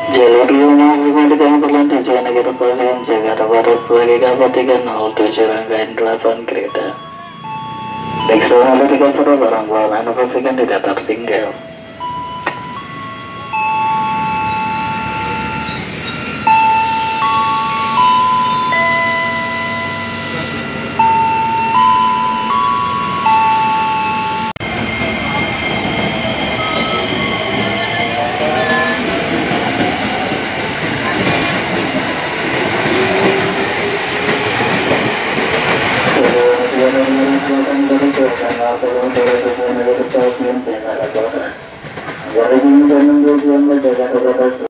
Jalur masuk dengan berlanjut negara stasiun Jakarta Barat sebagai kabar 307 rangkaian kereta kereta. Periksa hal 31 barang bawaan Anda pastikan tidak tertinggal. Dari ini dan menjadi yang berjaga